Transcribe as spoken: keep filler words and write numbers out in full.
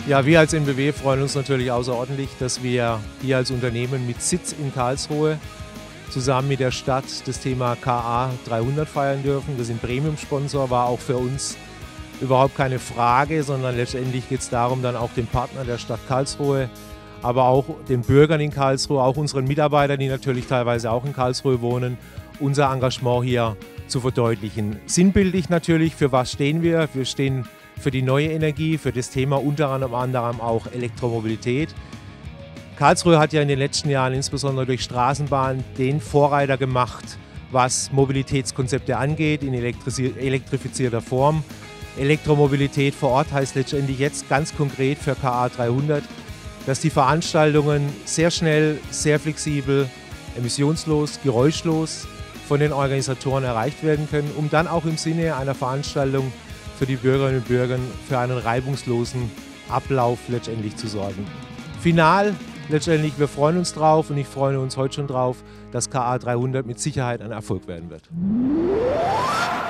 Ja, wir als N B W freuen uns natürlich außerordentlich, dass wir hier als Unternehmen mit Sitz in Karlsruhe zusammen mit der Stadt das Thema K A dreihundert feiern dürfen. Wir sind Premium-Sponsor, war auch für uns überhaupt keine Frage, sondern letztendlich geht es darum, dann auch dem Partner der Stadt Karlsruhe, aber auch den Bürgern in Karlsruhe, auch unseren Mitarbeitern, die natürlich teilweise auch in Karlsruhe wohnen, unser Engagement hier zu verdeutlichen. Sinnbildlich natürlich, für was stehen wir? Wir stehen für die neue Energie, für das Thema unter anderem auch Elektromobilität. Karlsruhe hat ja in den letzten Jahren insbesondere durch Straßenbahn den Vorreiter gemacht, was Mobilitätskonzepte angeht, in elektrifizierter Form. Elektromobilität vor Ort heißt letztendlich jetzt ganz konkret für K A dreihundert, dass die Veranstaltungen sehr schnell, sehr flexibel, emissionslos, geräuschlos von den Organisatoren erreicht werden können, um dann auch im Sinne einer Veranstaltung für die Bürgerinnen und Bürger für einen reibungslosen Ablauf letztendlich zu sorgen. Final letztendlich, wir freuen uns drauf und ich freue uns heute schon drauf, dass K A dreihundert mit Sicherheit ein Erfolg werden wird.